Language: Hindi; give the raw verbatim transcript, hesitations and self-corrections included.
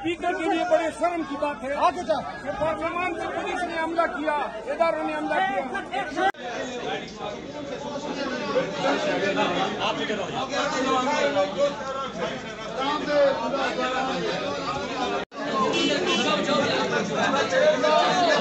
स्पीकर के लिए बड़े शर्म की बात है कि पार्लियामान पर पुलिस ने हमला किया, इदारों ने हमला किया। आप